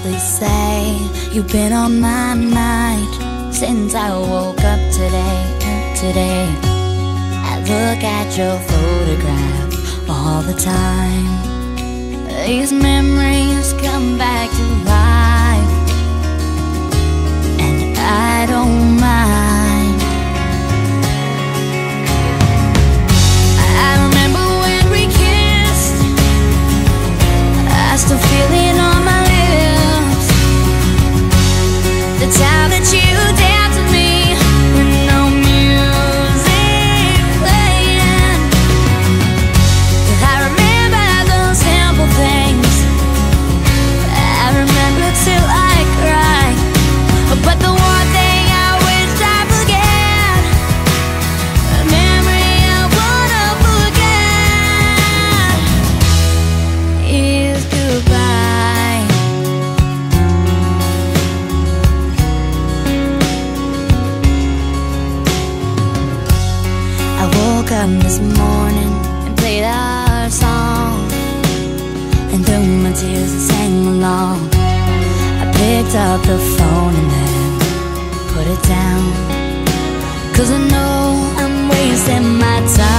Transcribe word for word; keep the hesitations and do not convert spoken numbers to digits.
honestly say you've been on my mind since I woke up today, today. I look at your photograph all the time. These memories come back to life, and I don't mind. I remember when we kissed, I still feel it on my lips. The time that you danced with me with no music playing. I remember those simple things, I remember till I cry. But the one thing I wish I forget, a memory I wanna forget, is goodbye. I woke up this morning and played our song, and through my tears I sang along. I picked up the phone and then put it down, 'cause I know I'm wasting my time.